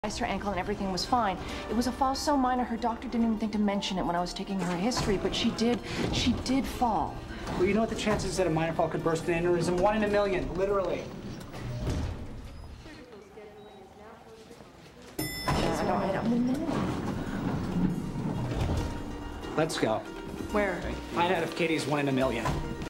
Her ankle and everything was fine. It was a fall so minor her doctor didn't even think to mention it when I was taking her history, but she did fall. Well, you know what the chances that a minor fall could burst an aneurysm? 1 in a million, literally. I don't. Let's go. Where? Find out if Katie's 1 in a million.